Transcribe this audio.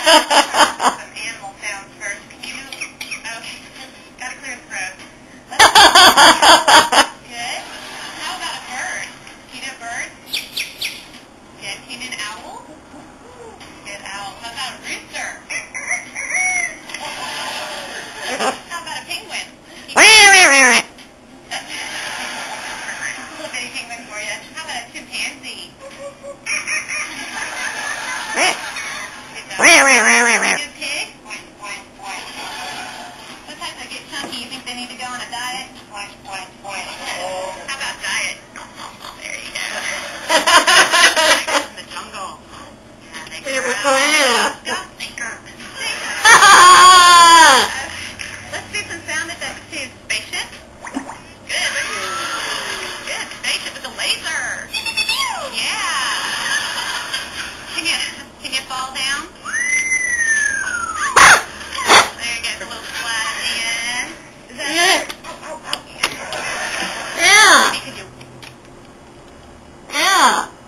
Some animal sounds first. Can you do... Okay. Gotta clear the throat. Good. How about a bird? Can you do a bird? Good. Can you do an owl? Good owl. How about a rooster? How about a penguin? Little bitty penguin for you. How about a chimpanzee? Good pig? Sometimes they get chunky. You think they need to go on a diet? How about diet? There you go. In the jungle. Yeah, they grow. Stop, thinker. Let's do some sound effects too. Spaceship? Good. Good. Spaceship with a laser. Yeah. Can you fall down? There you go. A little slide in. Is that it? Yeah. Maybe you could do... Yeah.